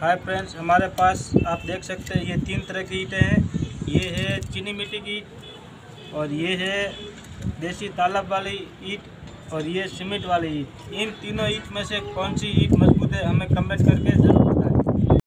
Hi friends, हमारे पास आप देख सकते हैं ये 3 तरह की ईंटें हैं। ये है चीनी मिट्टी की ईंट, और ये है देसी तालाब वाली ईंट, और ये सीमेंट वाली ईंट। इन तीनों ईंट में से कौन सी ईंट मजबूत है हमें कमेंट करके ज़रूर बताएं।